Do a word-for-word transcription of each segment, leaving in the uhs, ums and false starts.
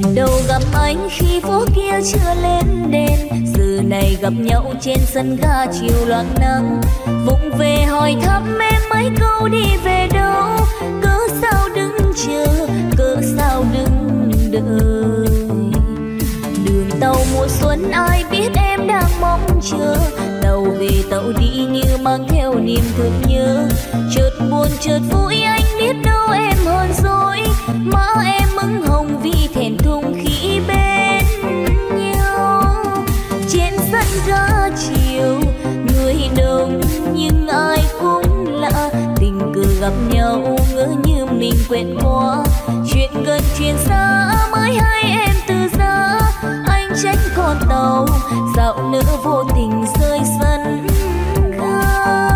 đầu gặp anh khi phố kia chưa lên đèn, giờ này gặp nhau trên sân ga chiều loáng nắng. Vụng về hỏi thăm em mấy câu đi về đâu, cớ sao đứng chờ, cớ sao đứng đợi. Đường tàu mùa xuân ai biết em đang mong chờ, tàu về tàu đi như mang theo niềm thương nhớ. Chợt buồn chợt vui anh biết đâu em hơn rồi, má em ửng hồng vì thẹn thùng khi bên nhau. Trên sân ga chiều người đông nhưng ai cũng lạ, tình cờ gặp nhau ngỡ như mình quen qua. Chuyện gần chuyện xa mới hay em từ giá, anh tránh con tàu dạo nỡ vô tình rơi sân ga.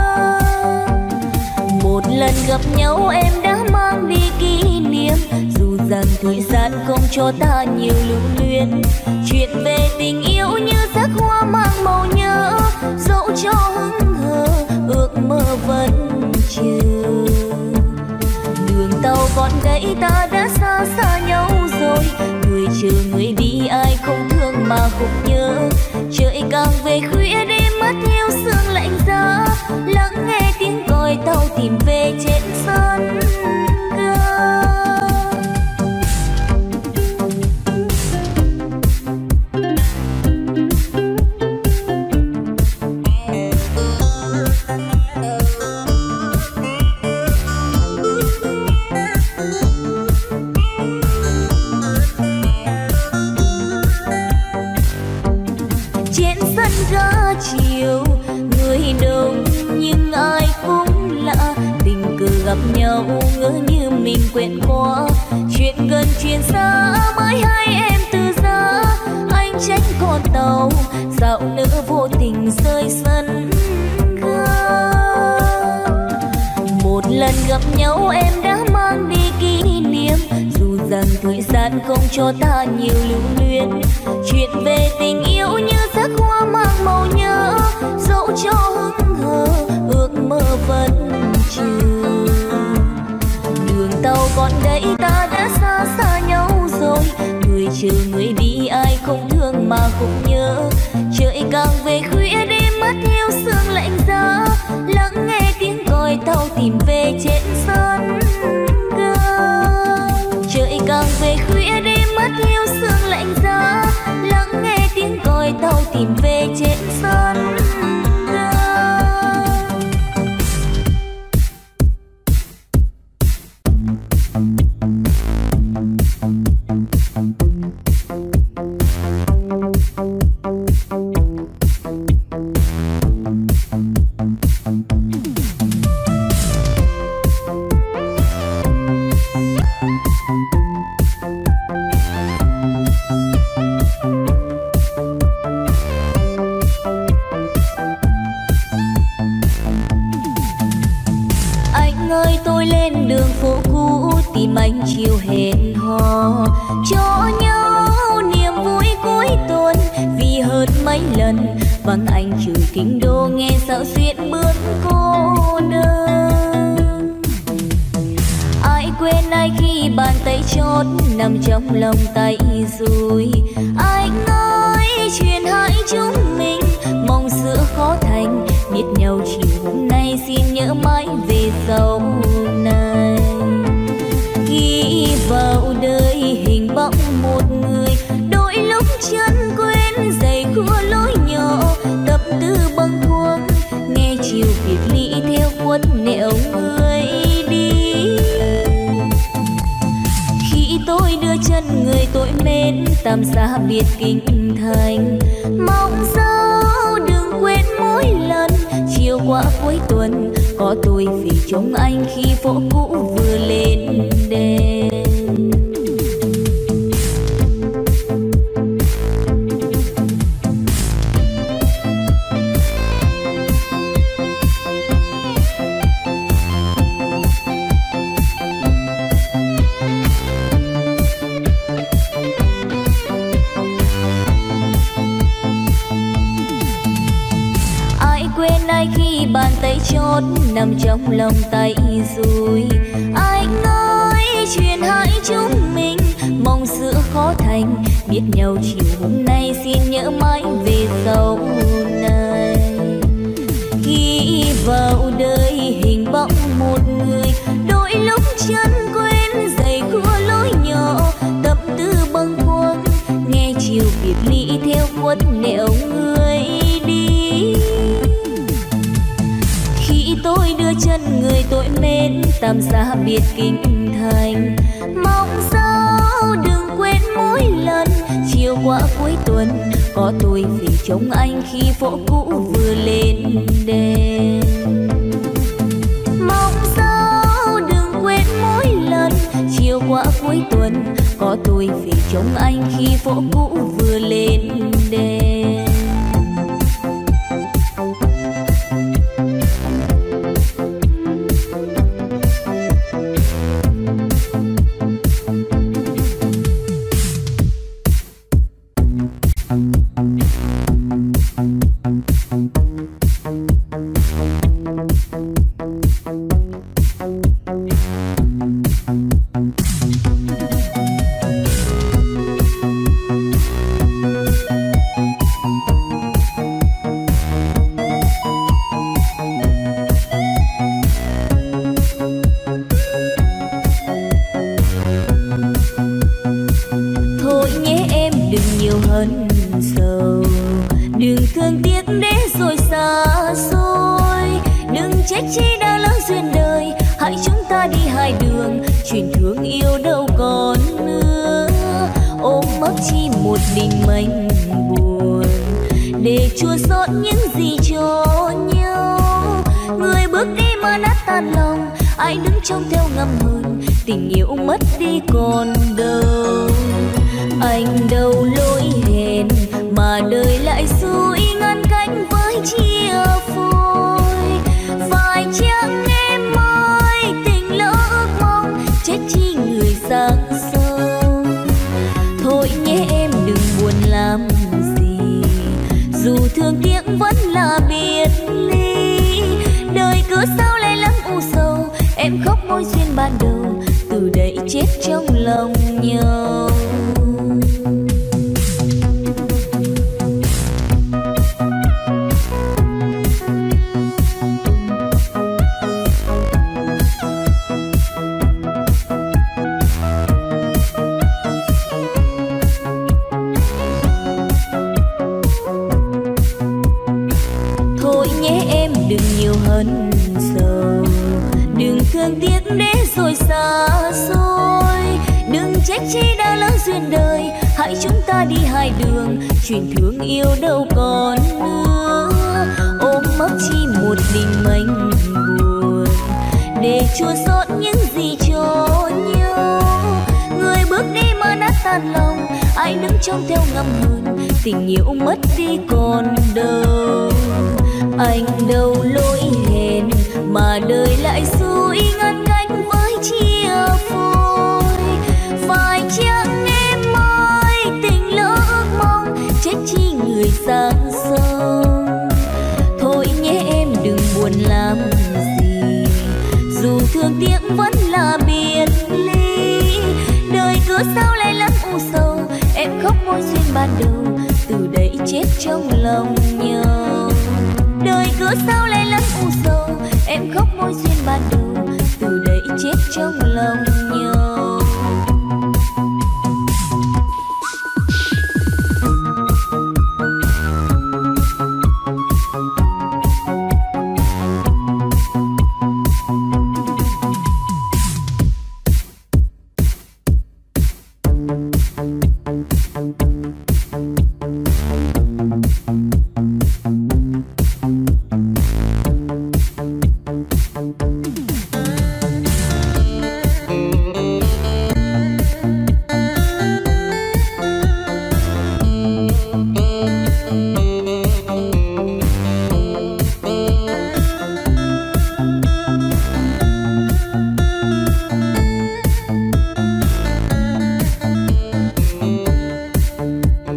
Một lần gặp nhau em đã mang đi kỷ niệm, dù rằng thời gian không cho ta nhiều lưu luyến. Chuyện về tình yêu như giấc hoa mang màu nhớ, dẫu cho hững hờ ước mơ vẫn chờ. Đường tàu còn gãy ta đã xa xa nhau rồi, người chờ người đi ai không thương mà không nhớ. Trời càng về khuya đêm mắt hiu sương lạnh giá, lắng nghe tiếng còi tàu tìm về trên sân ga. Chiều người đông nhưng ai cũng lạ, tình cờ gặp nhau ngỡ như mình quen qua. Chuyện gần chuyện xa mới hay em từ giá, anh tránh con tàu dạo nỡ vô tình rơi sân ga. Một lần gặp nhau em đã mang đi kỷ niệm, dù rằng thời gian không cho ta nhiều lưu luyến. Chuyện về tình yêu như giấc hoa mang màu nhớ, dẫu cho hững hờ ước mơ vẫn chờ. Đường tàu còn gãy ta đã xa xa nhau rồi, người chờ người đi ai không thương mà không nhớ. Trời càng về khuya đêm mắt hiu sương lạnh giá, lắng nghe tiếng còi tàu tìm về trên sân ga. Trời càng về khuya đêm mắt hiu sương lạnh giá, lắng nghe tiếng còi tàu tìm về trên sân ga. Anh chiều hẹn hò cho nhau niềm vui cuối tuần, vì hơn mấy lần vắng anh trừ kinh đô nghe sao duyên bước cô đơn. Ai quên ai khi bàn tay chót nằm trong lòng tay rồi. Anh ơi chuyện hai chúng mình mong sữa khó thành, biết nhau chiều hôm nay xin nhớ mãi về sau này. Ghi vào đời hình bóng một người, đôi lúc chân quên giày khua lối nhỏ, tập tư bâng khuâng nghe chiều biệt ly theo khuất nẻo người đi. Khi tôi đưa chân người tôi mến tạm xa biệt kinh thành, mong sao đừng quên mỗi lần chiều qua cuối tuần có tôi vì trông anh khi phố cũ vừa lên đèn. Bàn tay chót nằm trong lòng tay rồi. Anh ơi chuyện hai chúng mình mong sữa khó thành, biết nhau chiều hôm nay, xin nhớ mãi về sau này. Khi vào đời hình bóng một người, đôi lúc chân quên giày cua lối nhỏ, tâm tư bâng khuâng nghe chiều biệt ly theo khuất nẻo người đi. Khi tôi đưa chân người tôi mến, tạm xa biệt kinh thành, mong sao đừng quên mỗi lần chiều qua cuối tuần có tôi về trông anh khi phố cũ vừa lên đèn. Mong sao đừng quên mỗi lần chiều qua cuối tuần có tôi về trông anh khi phố cũ vừa lên đèn.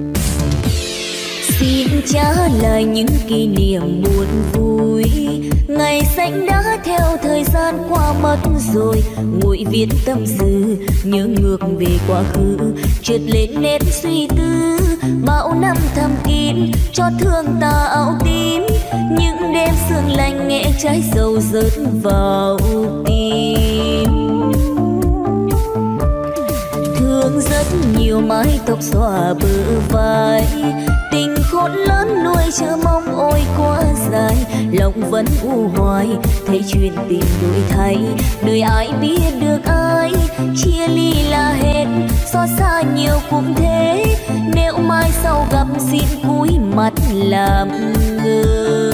trả lại những kỷ niệm buồn vui, Ngày xanh đã theo thời gian qua mất rồi, nguội viết tâm sự nhớ ngược về quá khứ, trượt lên nét suy tư bao năm thầm kín cho thương ta áo tím. Những đêm sương lạnh nghe trái sầu rớt vào tim, thương rất nhiều mái tóc xõa bờ vai, tình khôn lớn nuôi chờ mong ôi quá dài, lòng vẫn u hoài thấy chuyện tình đổi thay, đời ai biết được ai, chia ly là hết xót xa nhiều cũng thế, nếu mai sau gặp xin cúi mặt làm ngơ.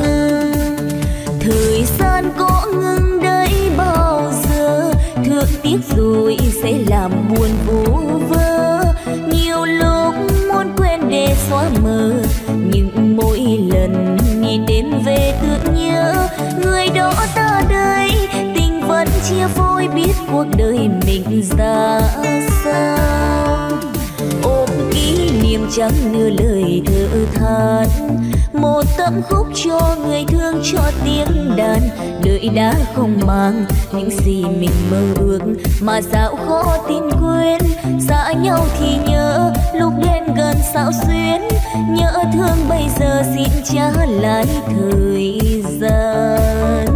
Thời gian có ngừng đấy bao giờ, thương tiếc rồi sẽ làm buồn vô vơ, nhiều lúc muốn quên để xóa mờ, nhưng mỗi lần nhìn đến về tưởng nhớ người đó ta đây, tình vẫn chia phôi biết cuộc đời mình ra sao. Ôm kỷ niệm chẳng nửa lời thở than, một tấm khúc cho người thương cho tiếng đàn, đời đã không mang những gì mình mơ ước mà sao khó tin quên, xa nhau thì nhớ lúc đến gần sao xuyến, nhớ thương bây giờ xin trả lại thời gian.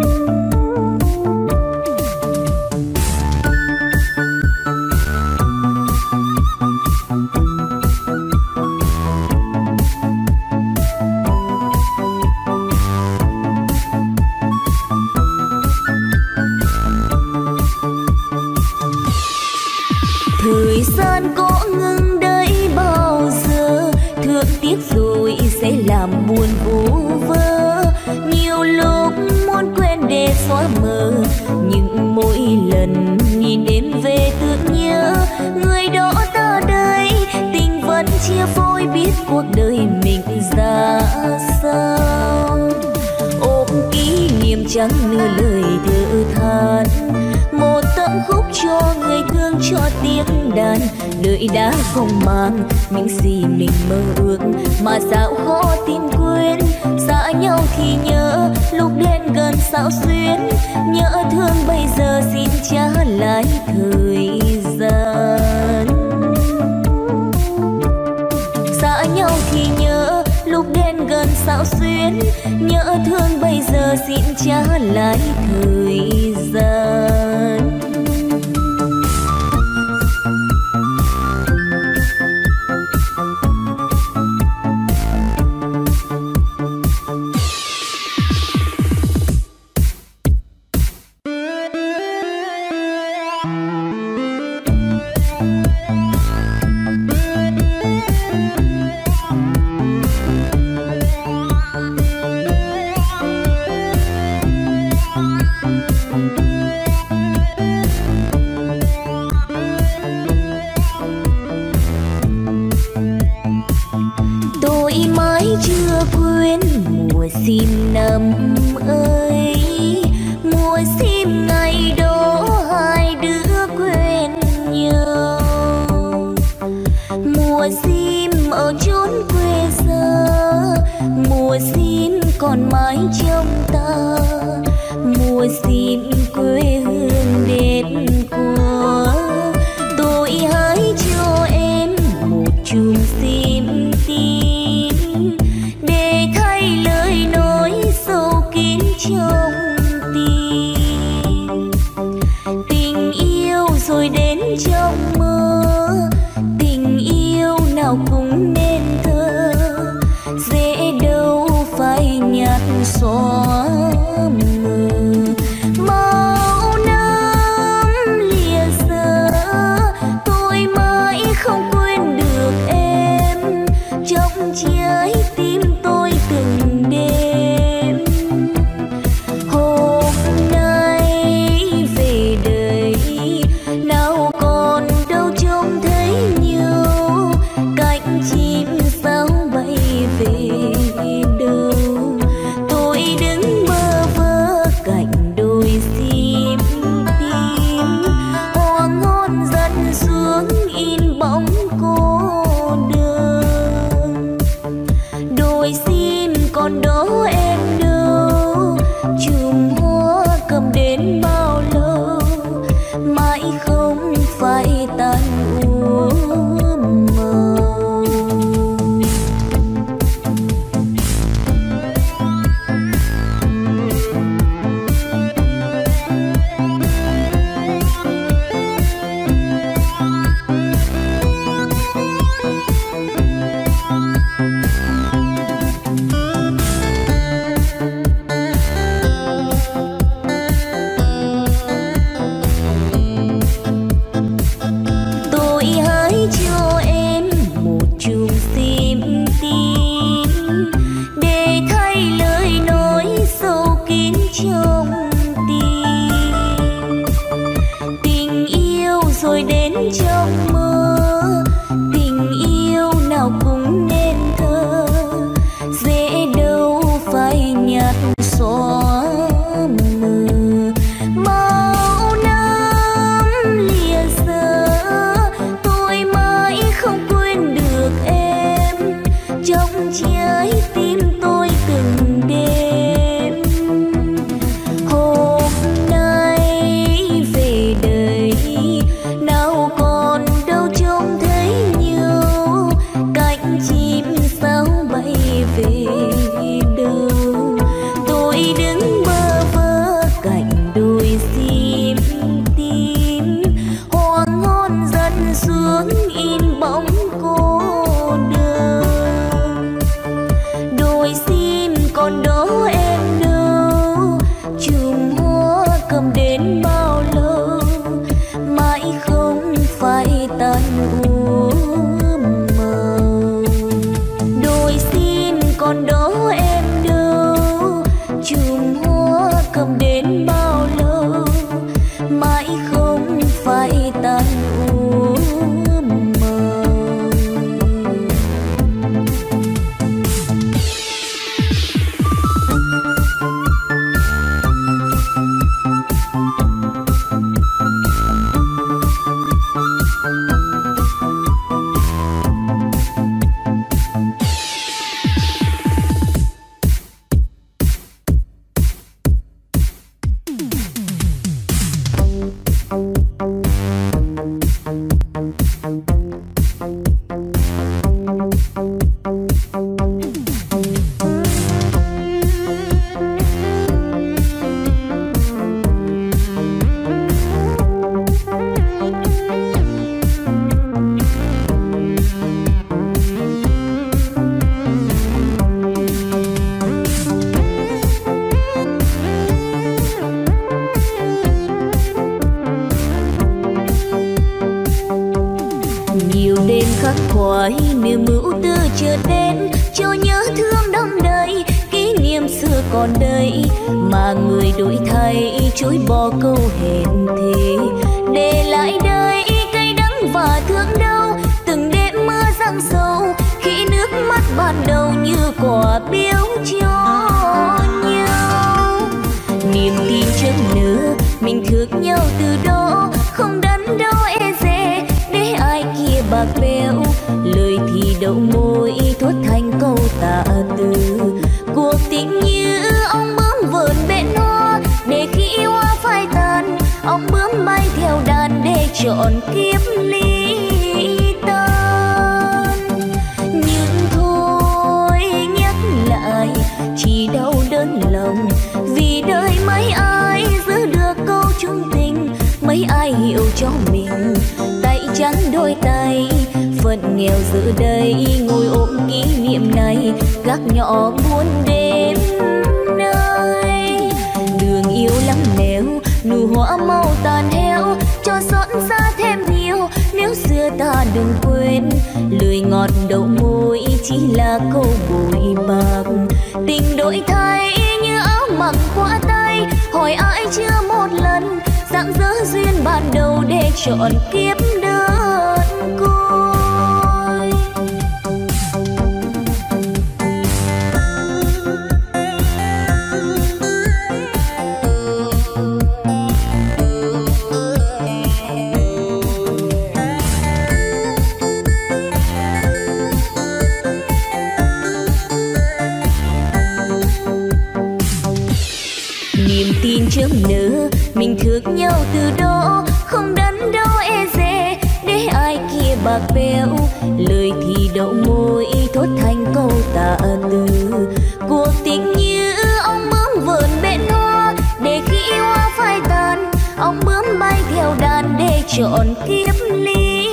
Thời gian có ngừng đấy bao giờ, thương tiếc rồi sẽ làm buồn vô vơ, nhiều lúc muốn quên để xóa mờ, nhưng mỗi lần nhìn đến về tưởng nhớ người đó ta đây, tình vẫn chia phôi biết cuộc đời mình ra sao. Ôm kỷ niệm chẳng nửa lời thở than, một tấm khúc cho người thương cho tiếng đàn, đời đã không mang những gì mình mơ ước mà sao khó tin quên, xa nhau thì nhớ lúc đến gần sao xuyến, nhớ thương bây giờ xin trả lại thời gian. Xa nhau thì nhớ lúc đến gần sao xuyến, nhớ thương bây giờ xin trả lại thời gian. Sim năm ơi, mùa sim ngày đó hai đứa quen nhau, mùa sim ở chốn quê xa, mùa sim còn mãi trong ta, mùa sim quê hương đẹp của tôi hãy cho em một chùm sim tím để thay lời nói sâu kín trong tim. Tình yêu rồi đến trong mơ, tình yêu nào cũng nên thơ, dễ đâu phải nhạt xóa mờ. Bao năm lìa giờ tôi mãi không quên được em, trong trái tim tôi từng đêm. Hôm nay về đây nào còn đâu trông thấy nhau, cánh chim sao bay về đâu. Tôi đứng bơ vơ cạnh đôi sim tím, hoàng hôn dần xuống in bóng cô đơn. Đôi sim còn đó em đâu, rồi đến trong mơ. Tình yêu nào cũng nên thơ, dễ đâu phải nhạt xóa mờ. Bao năm lìa giờ, tôi mãi không quên được em trong trái tim tôi từng đêm. Hôm nay về đây nào còn đâu trông thấy nhau, cánh chim sao bay về đâu. Tôi đứng bơ vơ cạnh đôi sim tím, hoàng hôn dần xuống in bóng cô đơn. Đôi sim còn đó em đâu, chùm hoa cầm đến bao lâu, mãi không phải tan úa màu. Đôi sim còn đó em đâu, chùm hoa cầm đến bao lâu, mãi không phải tan úa màu. Nhiều đêm khắc khoải niềm ưu tư chợt đến, cho nhớ thương đong đầy, kỷ niệm xưa còn đây mà người đổi thay chối bỏ câu hẹn thề. Để lại đây cay đắng và thương đau, từng đêm mưa giăng sâu khi nước mắt ban đầu như quả biếu cho nhau. Niềm tin chớm nở mình thương nhau từ đó, không đắn đo e dè để ai kia bạc bẽo. Lời thì đậu môi thốt thành câu tạ từ, cuộc tình như ong bướm vờn bên hoa, để khi hoa phai tàn ong bướm bay theo đàn để chọn kiếp ly tan. Nhưng thôi nhắc lại chỉ đau đớn lòng, vì đời mấy ai giữ được câu chung tình, mấy ai hiểu cho mình tay trắng đôi tay. Phận nghèo giữa đây ngồi ôm kỷ niệm này, gác nhỏ buồn đêm nay. Đường yêu lắm nẻo, nụ hoa màu tàn héo, cho xót xa thêm nhiều nếu xưa ta đừng quên. Lời ngọt đầu môi chỉ là câu bội bạc, tình đổi thay như áo mặc qua tay. Hỏi ai chưa một lần dạng dỡ duyên ban đầu để chọn kiếp đơn côi. Niềm tin chớm nở mình thương nhau từ đó, không đắn đo e dè để ai kia bạc bẽo. Lời thì đậu môi thốt thành câu tạ từ, cuộc tình như ong bướm vờn bên hoa, để khi hoa phai tàn ong bướm bay theo đàn để chọn kiếp ly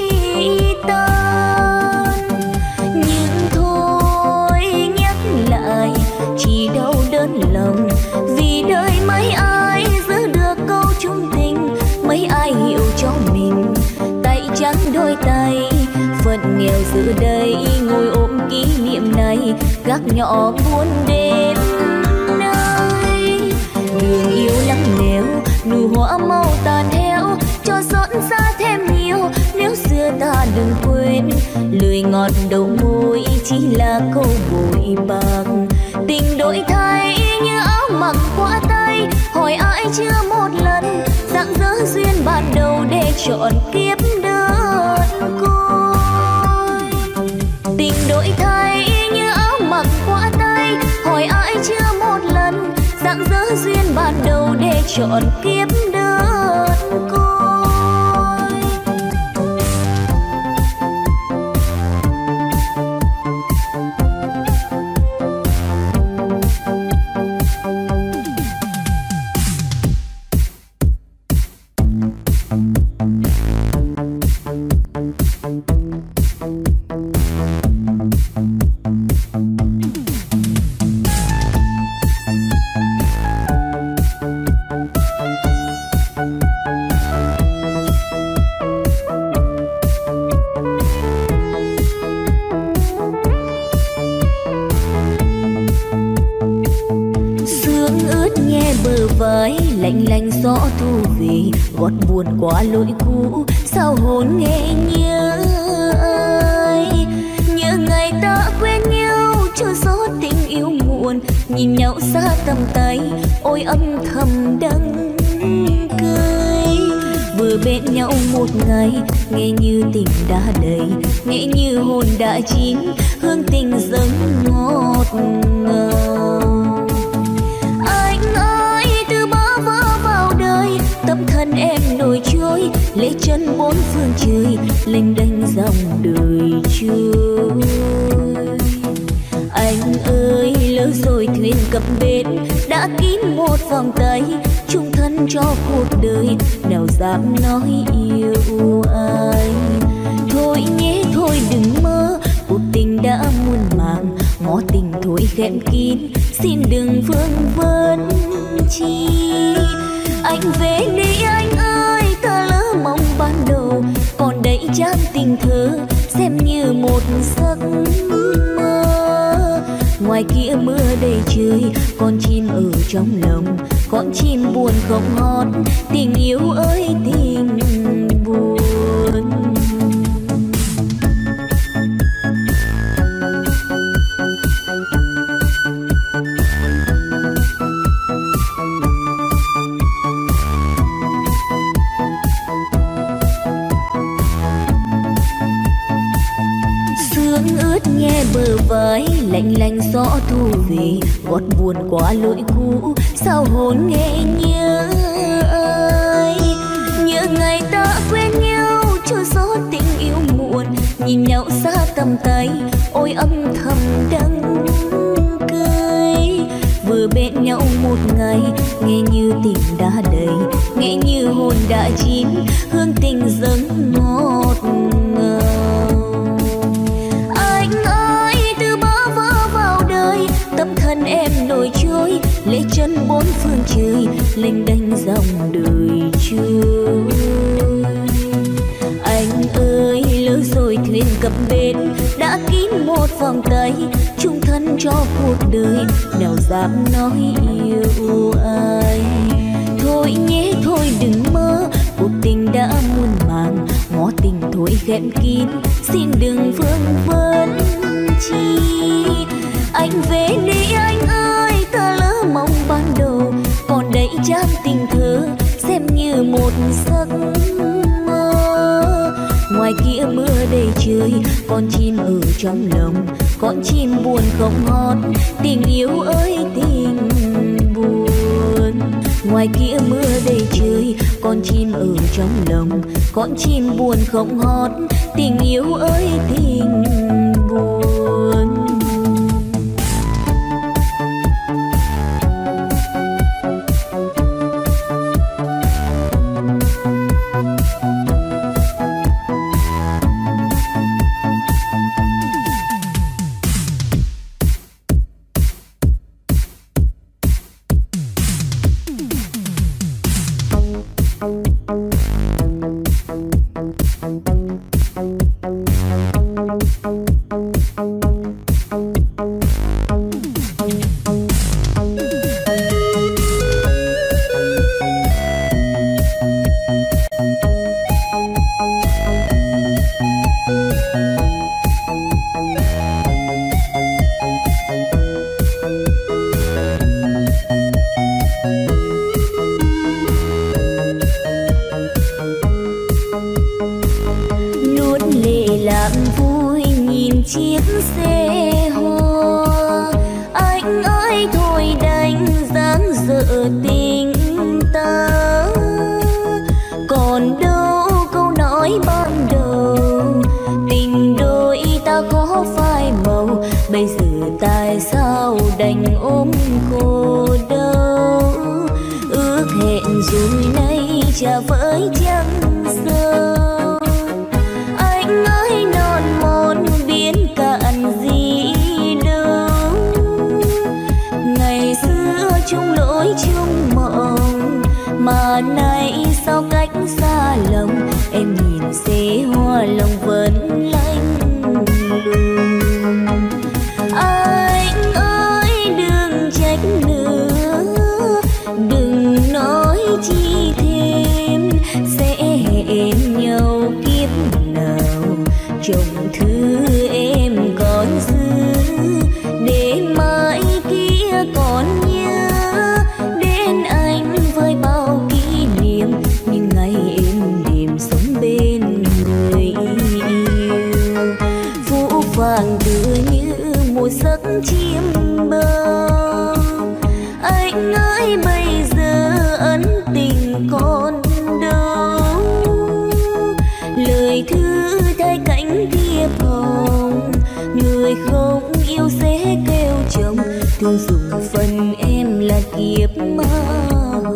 tan. Nhưng thôi nhắc lại chỉ đau đớn lòng, vì đời mấy ai giữ được câu chung tình, mấy ai hiểu cho mình tay trắng đôi tay. Phận nghèo giữa đây ngồi ôm kỷ niệm này, gác nhỏ buồn đêm nơi. Đường yêu lắm nẻo, nụ hoa màu tàn héo, cho xót xa thêm nhiều đừng quên, lời ngọt đầu môi chỉ là câu bội bạc. Tình đổi thay như áo mặc qua tay, hỏi ai chưa một lần, dạng dỡ duyên ban đầu để chọn kiếp đơn côi. Tình đổi thay như áo mặc qua tay, hỏi ai chưa một lần, dạng dỡ duyên ban đầu để chọn kiếp đơn côi. Lạnh lạnh gió thu về, gót buồn qua lối cũ, sao hồn nghe nhớ ai. Nhớ ngày ta quen nhau, chưa gió tình yêu muộn, nhìn nhau xa tầm tay, ôi âm thầm đắng cười. Vừa bên nhau một ngày, nghe như tình đã đầy, nghe như hồn đã chín, hương tình dâng ngọt ngào. Tâm thân em nổi trôi, lê chân bốn phương trời, lênh đênh dòng đời trôi. Anh ơi lỡ rồi thuyền cập bến, đã kín một vòng tay, chung thân cho cuộc đời, nào dám nói yêu anh. Thôi nhé thôi đừng mơ, cuộc tình đã muôn màng, ngõ tình thôi khép kín, xin đừng vương vấn chi. Anh về đi anh ơi, ta lỡ mong ban đầu, còn đây trang tình thơ, xem như một giấc mơ. Ngoài kia mưa đầy trời, con chim ở trong lòng, con chim buồn không hót, tình yêu ơi tình buồn. Bờ vai lạnh lạnh gió thu về, gót buồn qua lối cũ, sao hồn nghe nhớ ai. Nhớ ngày ta quen nhau, chưa gió tình yêu muộn, nhìn nhau xa tầm tay, ôi âm thầm đắng cười. Vừa bên nhau một ngày, nghe như tình đã đầy, nghe như hồn đã chín, hương tình dâng ngọt ngào. Tâm thân em nổi trôi, lê chân bốn phương trời, lênh đênh dòng đời trôi. Anh ơi lỡ rồi thuyền cập bến, đã kín một vòng tay, chung thân cho cuộc đời, nào dám nói yêu ai. Thôi nhé thôi đừng mơ, cuộc tình đã muôn màng, ngõ tình thôi khép kín, xin đừng vương vấn chi. Anh về đi anh ơi, ta lỡ mong ban đầu, còn đây trang tình thơ, xem như một giấc mơ. Ngoài kia mưa đầy trời, con chim ở trong lòng, con chim buồn không hót, tình yêu ơi tình buồn. Ngoài kia mưa đầy trời, con chim ở trong lòng, con chim buồn không hót, tình yêu ơi tình buồn. nuốt lệ làm vui nhìn chiếc xe hoa. Anh ơi thôi đành dáng dở tình ta, còn đâu câu nói ban đầu tình đôi ta có phai màu. Bây giờ tại sao đành ôm cô đâu, ước hẹn rồi nay chả với chẳng sao. Anh ơi non mòn biến cạn gì đâu, ngày xưa chung lối chung mộng mà nay sao cách xa lòng. Em nhìn xe hoa lòng vẫn lạnh lùng. Anh ơi đừng trách nữa, đừng nói chi thêm, sẽ hẹn nhau kiếp nào chồng thứ em còn giữ, để mãi kia còn nhớ đến anh với bao kỷ niệm những ngày em đêm sống bên người yêu. Phũ phàng tựa như một giấc chim bao, anh ơi bây giờ ân tình còn đâu. Lời thư thay cánh thiệp hồng, người không yêu sẽ kêu chồng, thương dùng phần em là kiếp ma hồng.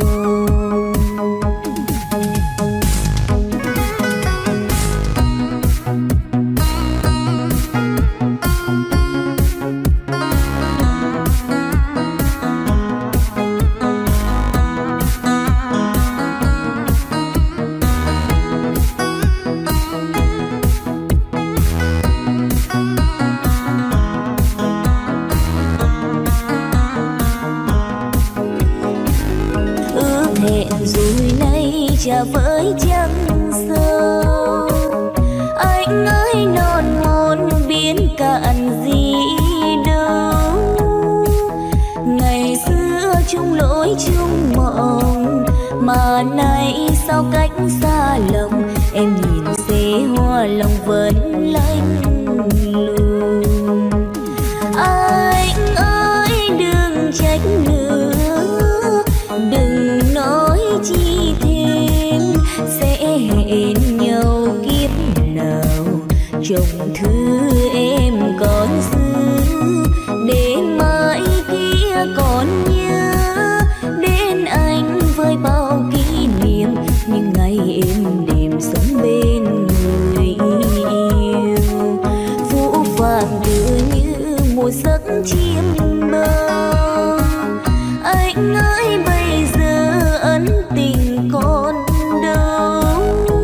Chả với chẳng sao. Anh ơi non mòn biến cạn gì đâu, ngày xưa chung lối chung mộng mà nay sao cách xa lòng. Em nhìn xe hoa lòng vẫn lạnh lùng. Anh ơi đừng trách nữa, đừng nói chi thêm, sẽ hẹn nhau kiếp nào chồng thứ em còn giữ, để mãi kia còn nhớ đến anh với bao kỷ niệm những ngày em đêm sống bên người yêu. Phũ phàng tựa như một giấc chim bao, anh ơi bây giờ ân tình còn đâu.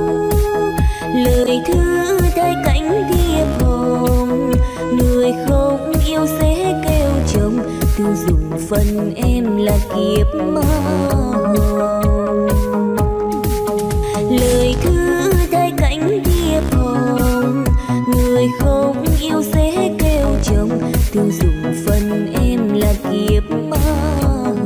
Lời thư thay cánh thiệp hồng, người không yêu sẽ kêu chồng, thương dùng phần em là kiếp ma hồng. Lời thư thay cánh thiệp hồng, người không yêu sẽ kêu chồng, thương dùng phần em là kiếp ma hồng.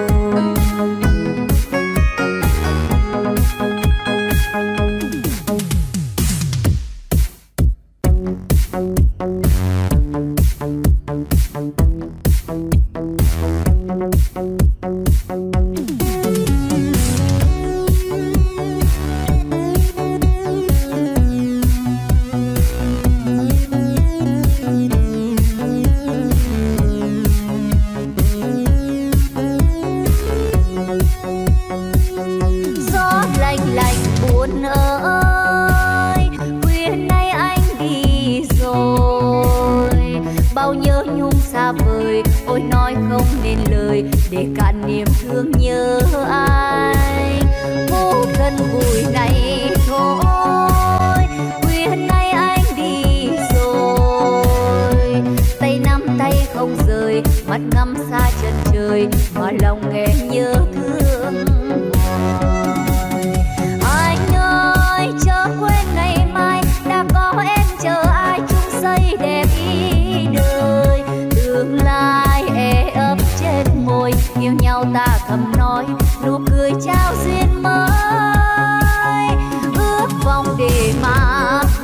để cạn niềm thương nhớ ai. Vô cần vui này thôi, khuya nay anh đi rồi. Tay nắm tay không rời, mắt ngắm xa chân trời, mà lòng nghe nhớ thương hoài. Anh ơi chớ quên ngày mai, đã có em chờ ai chung xây đẹp ý đời. Tương lai e ấp trên môi, yêu nhau ta thầm nói, nụ cười trao duyên mới. Ước vọng để mà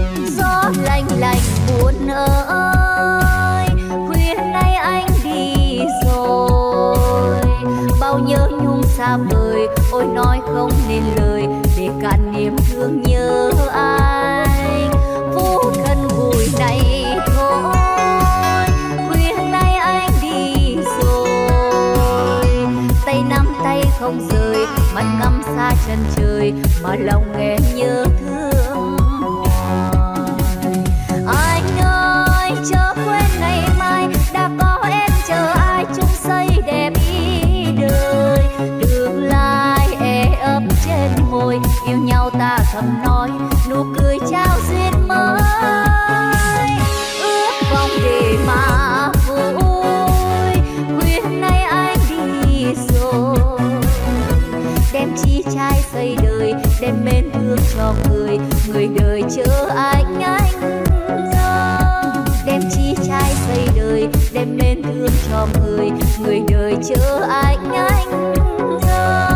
Gió lạnh lạnh buồn ơi, khuya nay anh đi rồi. Bao nhớ nhung xa vời, ôi nói không nên lời để cạn niềm thương nhớ anh. Phút thân vui này thôi, khuya nay anh đi rồi. Tay nắm tay không rời, mắt ngắm xa chân trời mà lòng nghe nhớ thương hoài. Anh ơi chớ quên ngày mai, đã có em chờ ai chung xây đẹp ý đời. Tương lai e ấp trên môi, yêu nhau ta thầm nói nụ cười trao duyên mới. Ước vọng để mà vui, khuya nay anh đi rồi. Đem chi trai xây đời, đem mến thương cho người, người đời chớ anh anh dâng. Đem chi trai xây đời, đem mến thương cho người, người đời chớ anh anh dâng.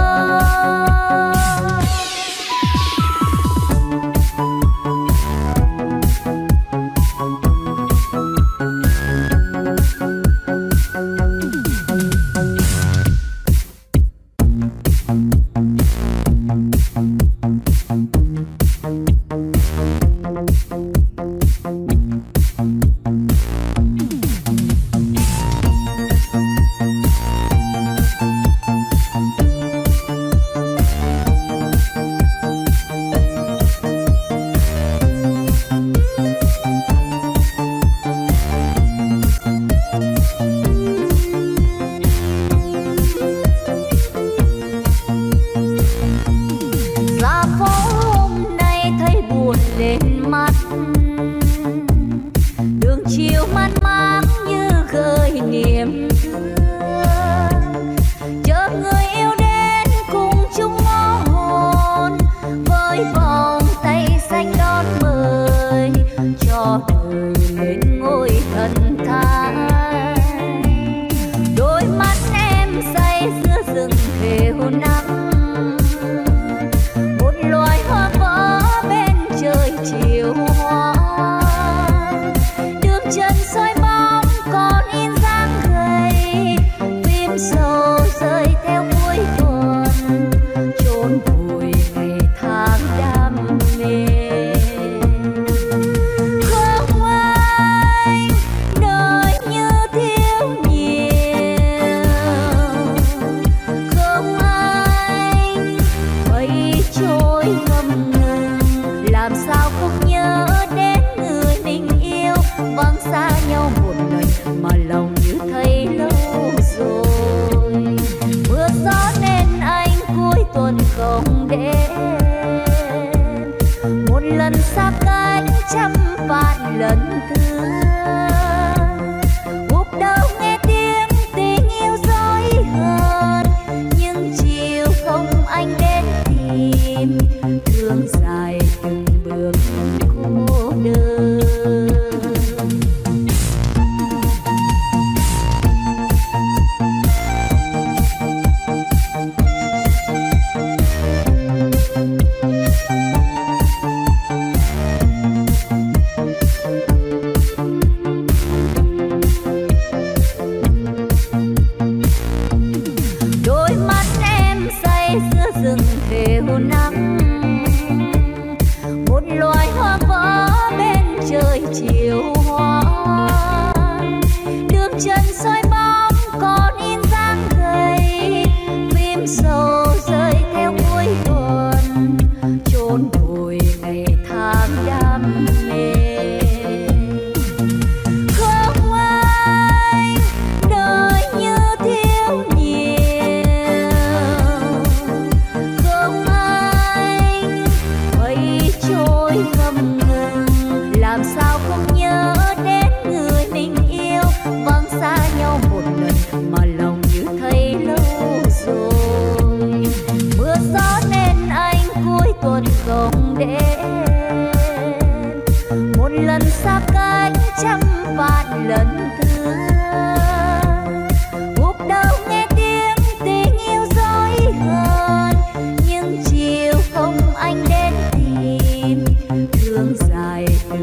dài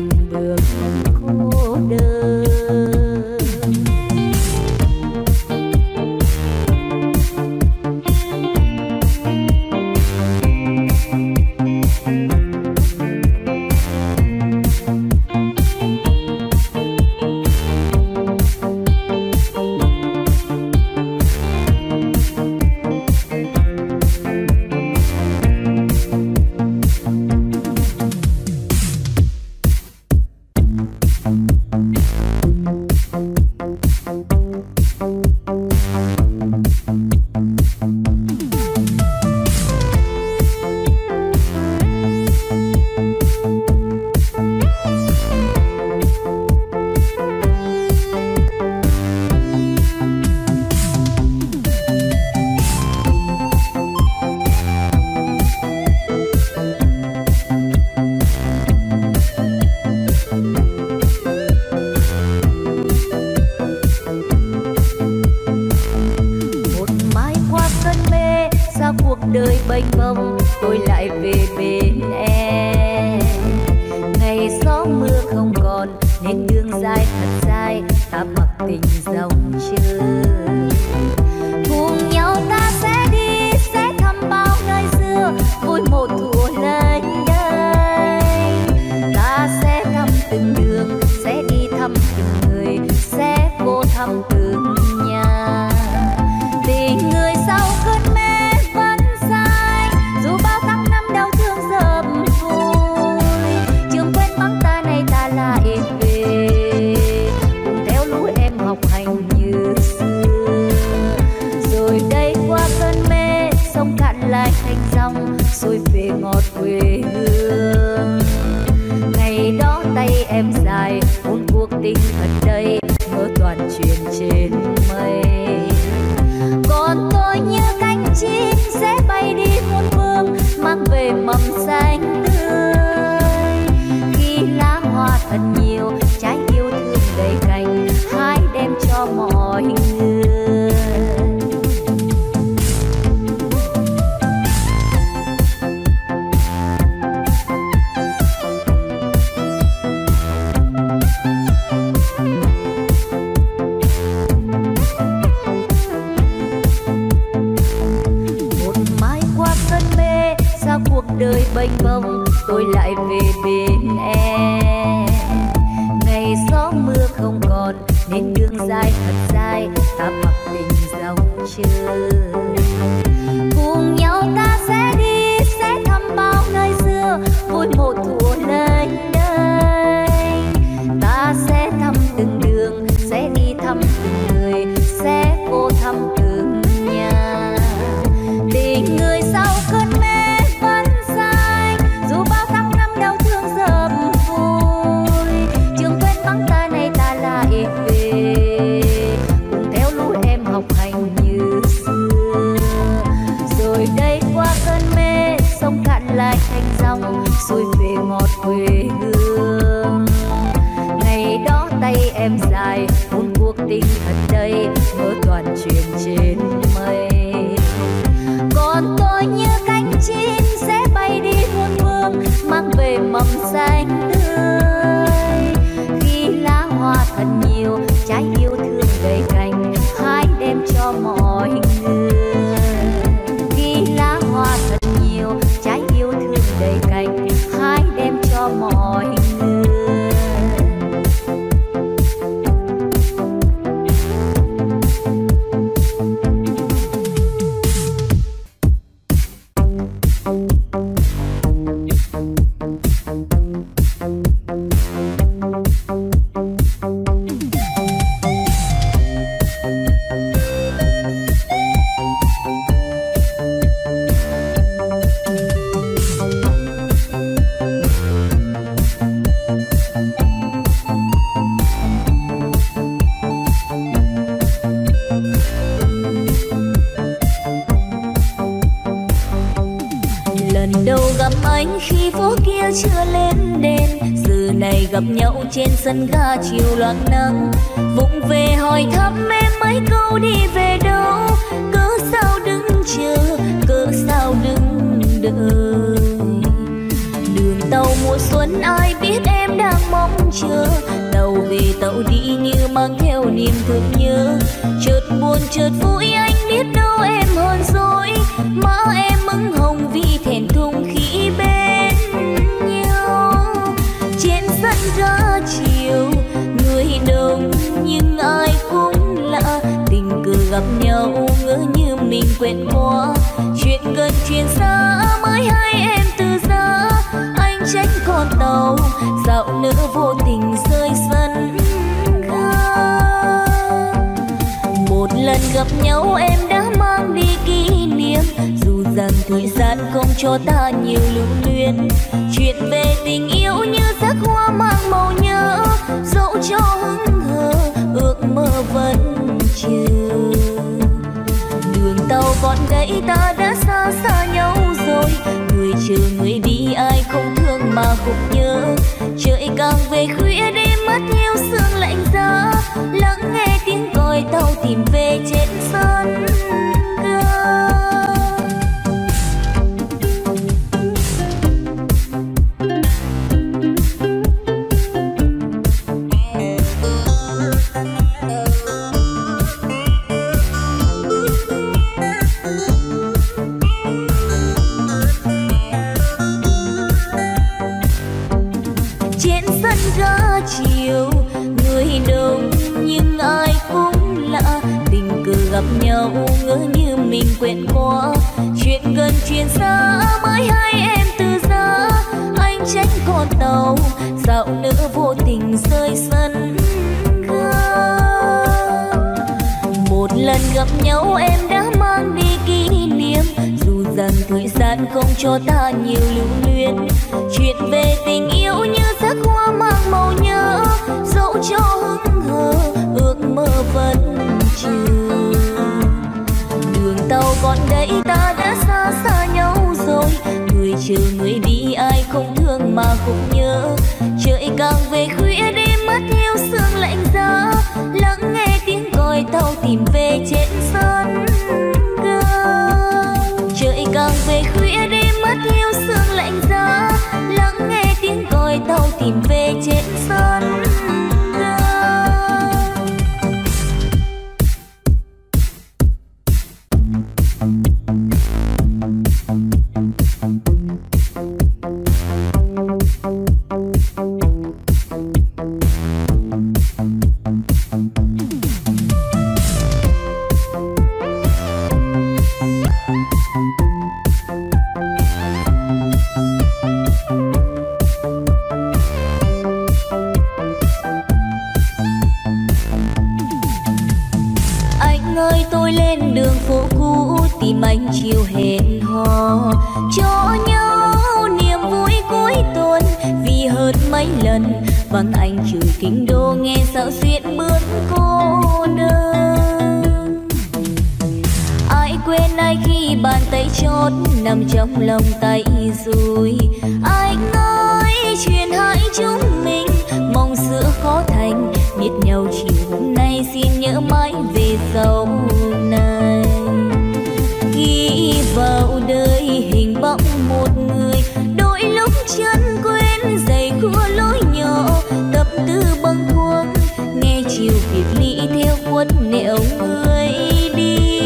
gặp nhau trên sân ga chiều loáng nắng, vụng về hỏi thăm em mấy câu đi về đâu, cớ sao đứng chờ, cớ sao đứng đợi. Đường tàu mùa xuân ai biết em đang mong chờ, tàu về tàu đi như mang theo niềm thương nhớ. Chợt buồn chợt vui anh biết đâu em hờn dỗi, má em ửng hồng vì thẹn thùng khi bên nhau. Trên sân ga chiều người đông nhưng ai cũng lạ, tình cờ gặp nhau ngỡ như mình quen quá. Chuyện gần chuyện xa mới hay em từ giá, anh tránh con tàu, dạo nữ vô tình rơi sân ga. Một lần gặp nhau em đã mang đi kỷ niệm, dù rằng thời gian không cho ta nhiều lưu luyến. Chuyện về tình yêu như sắc hoa mang màu nhớ, dẫu cho hững hờ ước mơ vẫn chờ. Đường tàu còn đây ta đã xa xa nhau rồi, người chờ người đi ai không thương mà không nhớ. Trời càng về khuya đêm mất theo sương lạnh giá, lắng nghe tiếng còi tàu tìm về trên sân ga. Chiều người đông nhưng ai cũng lạ, tình cờ gặp nhau ngỡ như mình quen qua. Chuyện gần chuyện xa mới hay em từ giá, anh tránh con tàu dạo nữ vô tình rơi sân ga. Một lần gặp nhau em đã mang đi kỷ niệm, dù rằng thời gian không cho ta nhiều lưu luyến. Chuyện về tình yêu như sắc hoa mang màu nhớ, dẫu cho hững hờ ước mơ vẫn chờ. Đường tàu còn đây ta đã xa xa nhau rồi, người chờ người đi ai không thương mà không nhớ. Trời càng về khuya đêm mất theo sương lạnh giá, lắng nghe tiếng còi tàu tìm về trên sân ga. Trời càng về khuya đêm mất theo sương lạnh giá, lắng nghe tiếng còi tàu tìm về trên sân ga. Tìm anh chiều hẹn hò cho nhau niềm vui cuối tuần, vì hơn mấy lần vắng anh trừ kinh đô nghe sao duyên bước cô đơn. Ai quên ai khi bàn tay chót nằm trong lòng tay rồi. Anh ơi chuyện hai chúng mình mong sự khó thành, biết nhau chiều hôm nay xin nhớ mãi về sau này. Ghi vào đời hình bóng một người, đôi lúc chân quên giày khua lối nhỏ, tâm tư bâng khuâng nghe chiều biệt ly theo khuất nẻo người đi.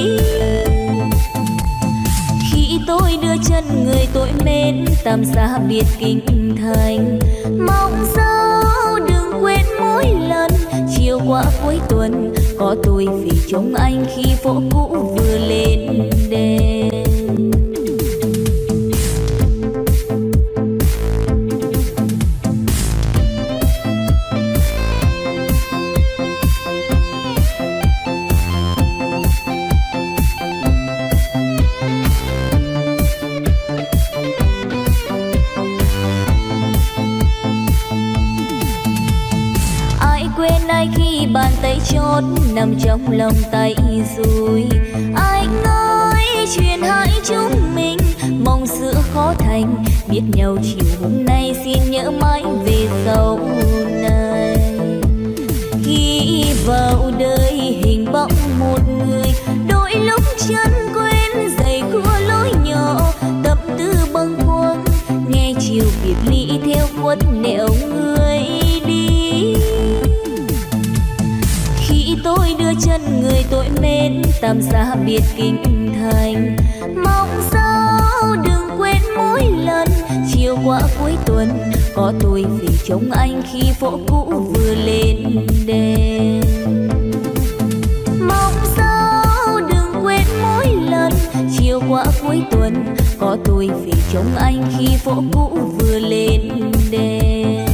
Khi tôi đưa chân người tôi mến tạm xa biệt kinh thành, mong sao đừng quên mỗi lần chiều qua cuối tuần có tôi vì trông anh khi phố cũ vừa lên đèn. Bàn tay chót nằm trong lòng tay rồi. Anh ơi chuyện hai chúng mình mong sự khó thành, biết nhau chiều hôm nay xin nhớ mãi về sau này. Ghi vào đời hình bóng một người, đôi lúc chân quên giày khua lối nhỏ, tâm tư bâng khuâng nghe chiều biệt ly theo khuất nẻo người đi. Tôi đưa chân người tôi mến tạm xa biệt kinh thành, mong sao đừng quên mỗi lần chiều qua cuối tuần có tôi vì trông anh khi phố cũ vừa lên đèn. Mong sao đừng quên mỗi lần chiều qua cuối tuần có tôi vì trông anh khi phố cũ vừa lên đèn.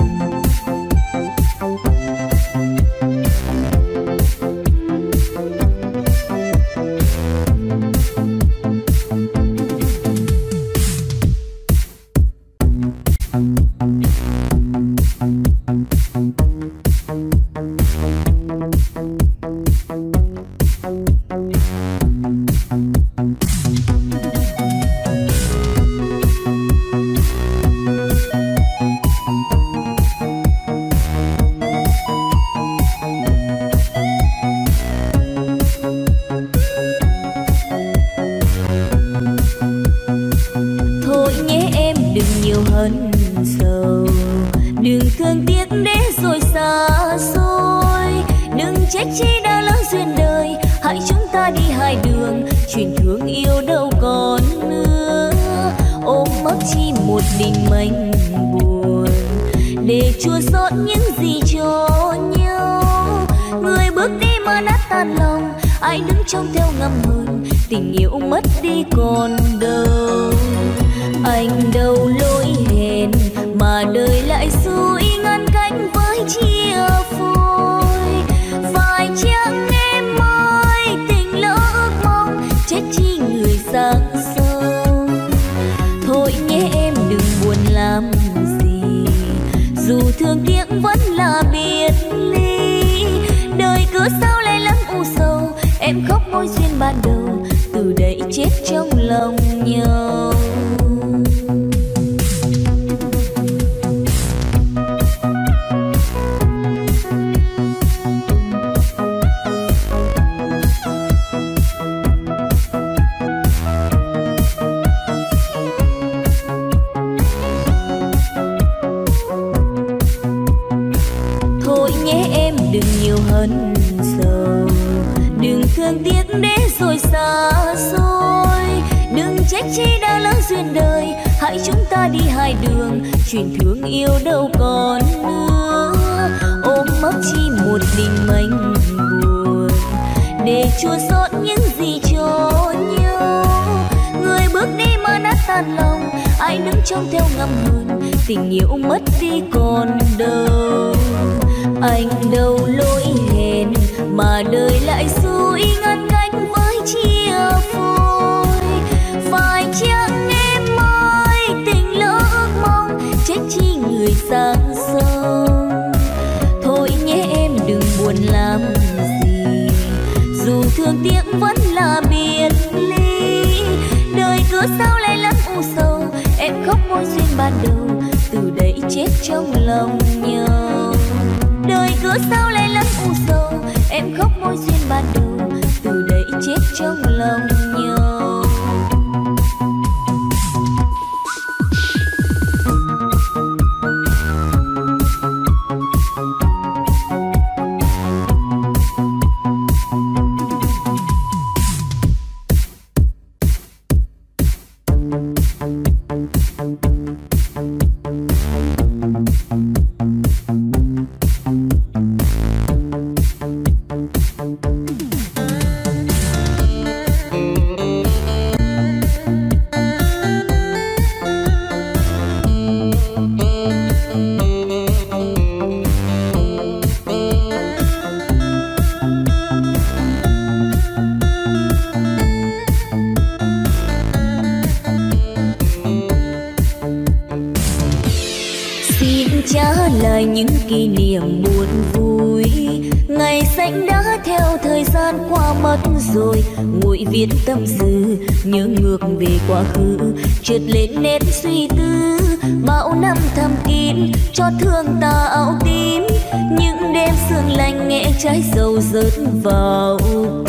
Tâm sự nhớ ngược về quá khứ, trượt lên nét suy tư bao năm thầm kín cho thương ta áo tím. Những đêm sương lạnh nghe trái sầu rớt vào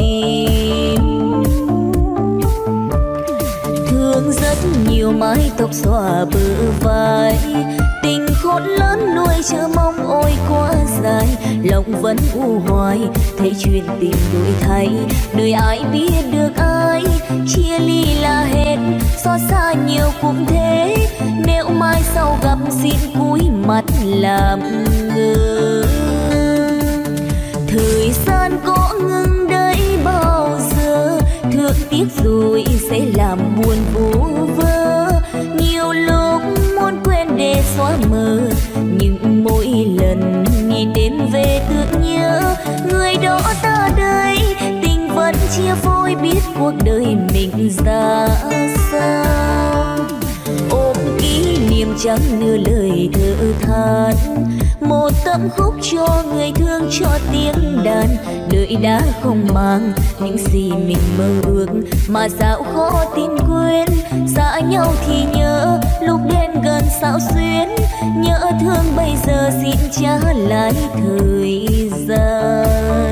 tim, thương rất nhiều mái tóc xõa bờ vai, tình khôn lớn nuôi chờ mong ôi quá dài. Lòng vẫn u hoài thấy chuyện tình đổi thay, đời ai biết được ai, chia ly là hết xót xa nhiều cũng thế. Nếu mai sau gặp xin cúi mặt làm ngơ, thời gian có ngừng đây bao giờ, thương tiếc rồi sẽ làm buồn vô vơ. xóa mờ, nhưng mỗi lần nghĩ đến về thương nhớ người đó ta đây, tình vẫn chia phôi biết cuộc đời mình ra sao. Ôm kỷ niệm chẳng nửa lời thở than, một tấm khúc cho người thương cho tiếng đàn, đời đã không mang những gì mình mơ ước mà sao khó tin quên. Xa nhau thì nhớ lúc đến gần sao xuyến, nhớ thương bây giờ xin trả lại thời gian.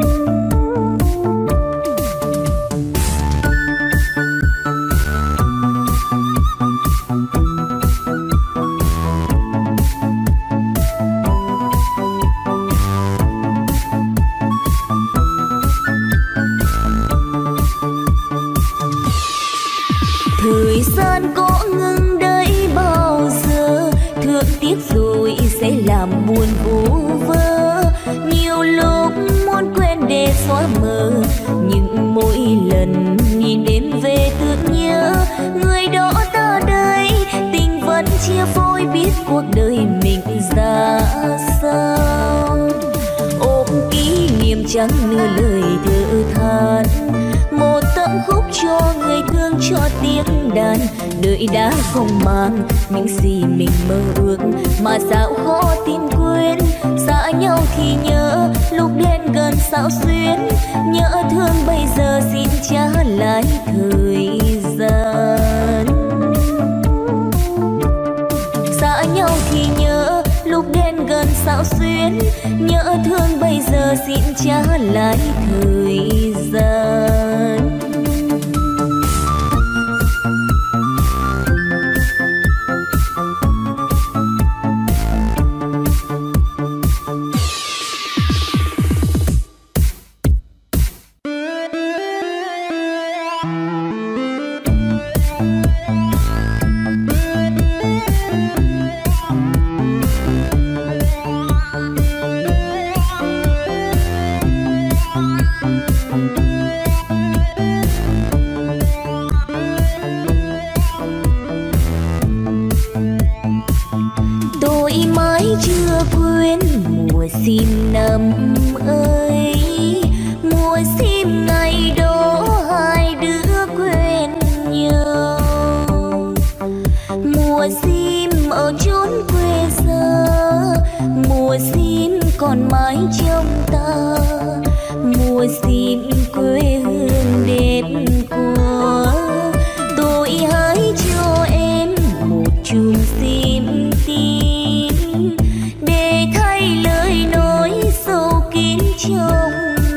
Thời gian có ngừng đây bao giờ, thương tiếc rồi sẽ làm buồn vô vơ. Nhiều lúc muốn quên để xóa mờ, nhưng mỗi lần nhìn đến về thương nhớ người đó ta đây, tình vẫn chia phôi biết cuộc đời mình ra sao. Ôm kỷ niệm chẳng nửa lời thở than, một tấm khúc cho người thương cho tiếng đàn, đời đã không mang những gì mình mơ ước mà sao khó tin quên. Xa nhau thì nhớ lúc đến gần sao xuyến, nhớ thương bây giờ xin trả lại thời gian. Xa nhau thì nhớ lúc đến gần sao xuyến, nhớ thương bây giờ xin trả lại thời gian. Sim năm ơi, mùa sim ngày đó hai đứa quen nhau. Mùa sim ở chốn quê xa, mùa sim còn mãi trong ta, mùa sim quê hương đẹp của tôi. Hãy cho em một chùm sim tím để thay lời nói sâu kín trong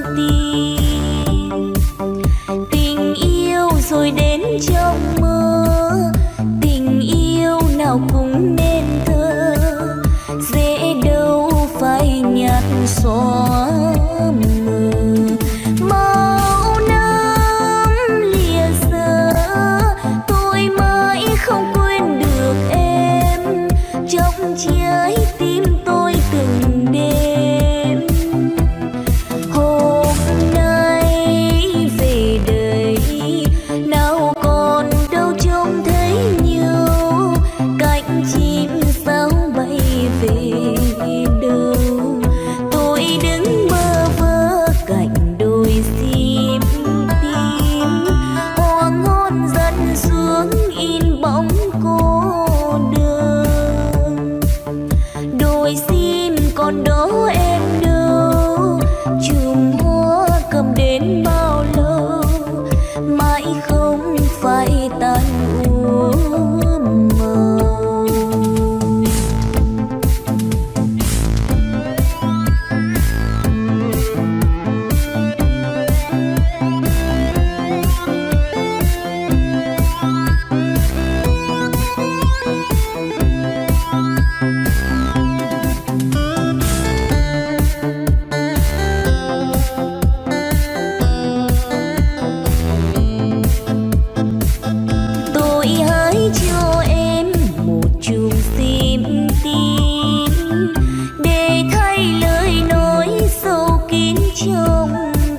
tim. Tình yêu rồi đến trong mơ, tình yêu nào cũng nên thơ, dễ đâu phải nhạt xóa mờ. Bao năm lìa giờ tôi mãi không quên được em, trong trái tim tôi từng đêm. Hôm nay về đây nào còn đâu trông thấy nhau, cánh chim sao bay về đâu. Tôi đứng bơ vơ cạnh đôi sim tím, hoàng hôn dần xuống in bóng cô đơn. Đôi sim còn đó em đâu, chùm hoa cầm đến bao lâu, mãi không phải tan úa màu. Tôi hãy cho em một chùm sim tím để thay lời nói sâu kín trong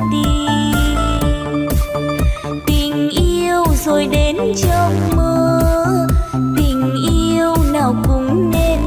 tim. Tình yêu rồi đến trong mơ, tình yêu nào cũng nên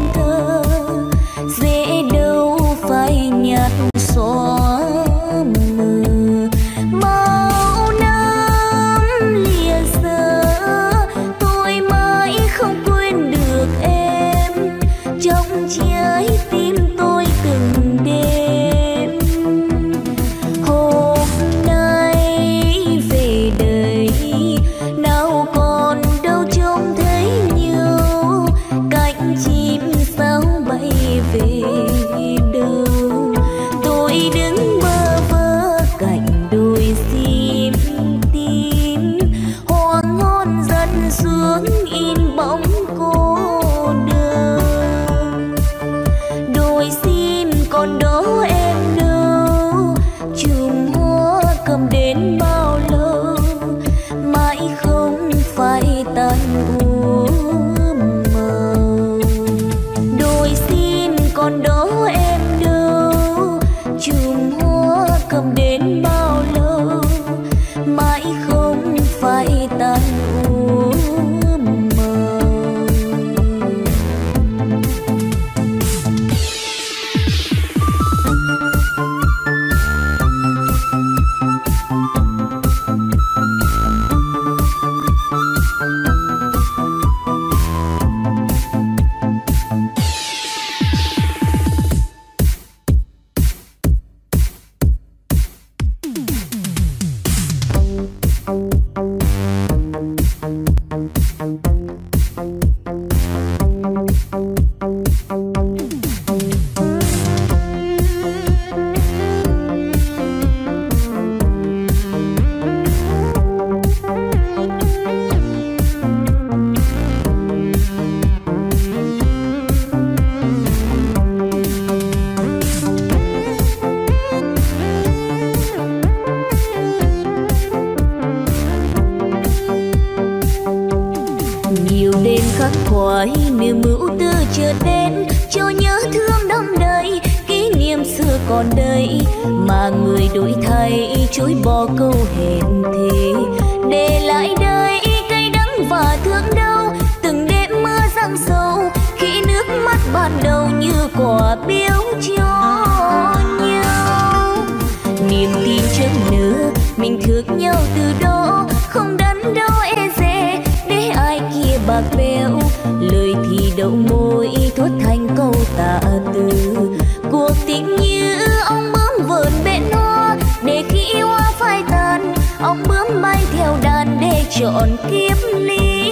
hoài niềm ưu tư chợt đến, cho nhớ thương đong đầy, kỷ niệm xưa còn đây mà người đổi thay chối bỏ câu hẹn thề, để lại đây cay đắng và thương đau từng đêm mưa giăng sâu, khi nước mắt ban đầu như quả biếu cho nhau. Niềm tin chớm nở mình thương nhau từ đó, không đắn đo e dè để ai kia bạc bẽo, lời thì đậu môi thốt thành câu tạ từ. Cuộc tình như ông bướm vờn bên hoa, để khi hoa phai tàn ông bướm bay theo đàn để chọn kiếp ly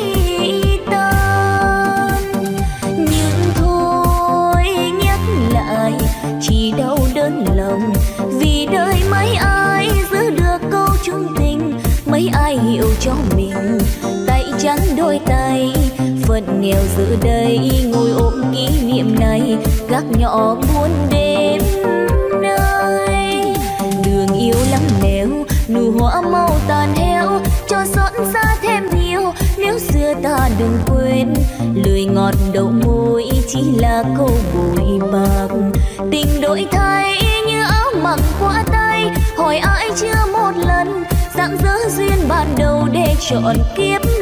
tan. Nhưng thôi nhắc lại chỉ đau đớn lòng, vì đời mấy ai giữ được câu chung tình, mấy ai hiểu cho mình tay trắng đôi tay, phận nghèo giữ đây ngồi ôm kỷ niệm này, gác nhỏ buồn đêm nơi. Đường yêu lắm nẻo nụ hoa màu tàn heo, cho xót xa thêm nhiều nếu xưa ta đừng quên, lời ngọt đầu môi chỉ là câu bụi bạc. Tình đổi thay như áo mặc qua tay, hỏi ai chưa một lần dạng dỡ duyên ban đầu để chọn kiếp